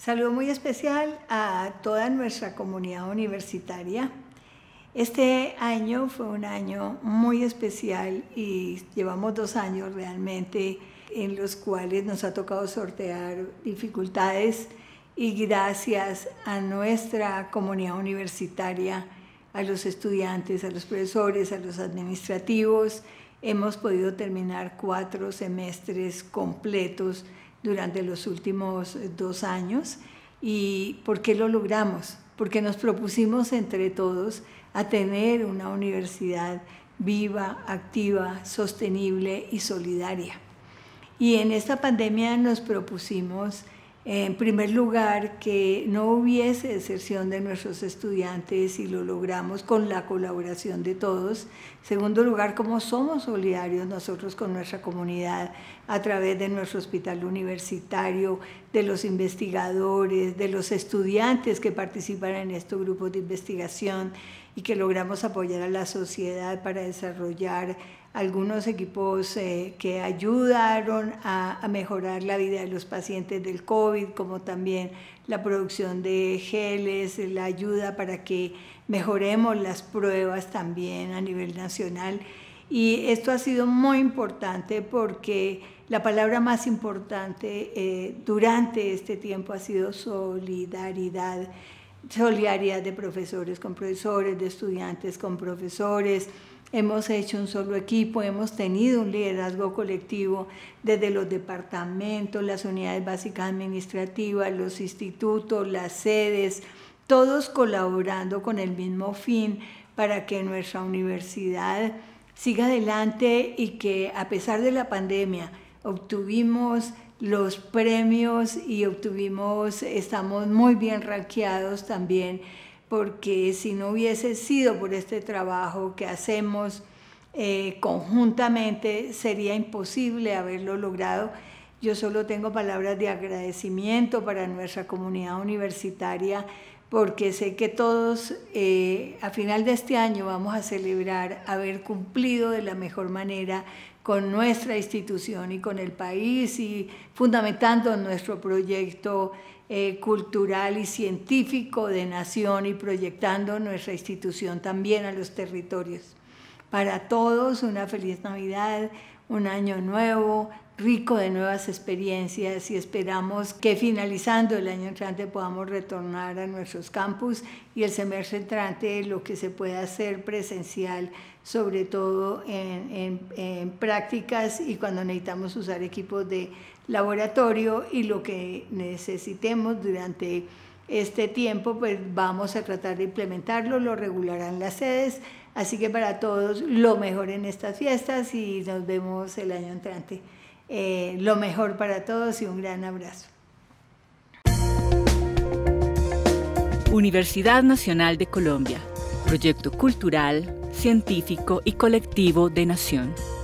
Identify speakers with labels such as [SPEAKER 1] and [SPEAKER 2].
[SPEAKER 1] Saludo muy especial a toda nuestra comunidad universitaria. Este año fue un año muy especial y llevamos 2 años realmente en los cuales nos ha tocado sortear dificultades, y gracias a nuestra comunidad universitaria, a los estudiantes, a los profesores, a los administrativos, hemos podido terminar 4 semestres completos durante los últimos 2 años. ¿Y por qué lo logramos? Porque nos propusimos entre todos a tener una universidad viva, activa, sostenible y solidaria. Y en esta pandemia nos propusimos, en primer lugar, que no hubiese deserción de nuestros estudiantes, y lo logramos con la colaboración de todos. En segundo lugar, como somos solidarios nosotros con nuestra comunidad a través de nuestro hospital universitario, de los investigadores, de los estudiantes que participan en estos grupos de investigación, y que logramos apoyar a la sociedad para desarrollar algunos equipos que ayudaron a mejorar la vida de los pacientes del COVID, como también la producción de geles, la ayuda para que mejoremos las pruebas también a nivel nacional. Y esto ha sido muy importante porque la palabra más importante durante este tiempo ha sido solidaridad. Solidaridad de profesores con profesores, de estudiantes con profesores. Hemos hecho un solo equipo, hemos tenido un liderazgo colectivo desde los departamentos, las unidades básicas administrativas, los institutos, las sedes, todos colaborando con el mismo fin para que nuestra universidad siga adelante, y que a pesar de la pandemia obtuvimos los premios y estamos muy bien rankeados también, porque si no hubiese sido por este trabajo que hacemos conjuntamente, sería imposible haberlo logrado. Yo solo tengo palabras de agradecimiento para nuestra comunidad universitaria, porque sé que todos a final de este año vamos a celebrar haber cumplido de la mejor manera con nuestra institución y con el país, y fundamentando nuestro proyecto cultural y científico de nación, y proyectando nuestra institución también a los territorios. Para todos, una feliz Navidad, un año nuevo, rico de nuevas experiencias, y esperamos que finalizando el año entrante podamos retornar a nuestros campus, y el semestre entrante lo que se pueda hacer presencial, sobre todo en prácticas y cuando necesitamos usar equipos de laboratorio, y lo que necesitemos durante este tiempo, pues vamos a tratar de implementarlo, lo regularán las sedes. Así que para todos lo mejor en estas fiestas, y nos vemos el año entrante. Lo mejor para todos y un gran abrazo.
[SPEAKER 2] Universidad Nacional de Colombia, proyecto cultural, científico y colectivo de nación.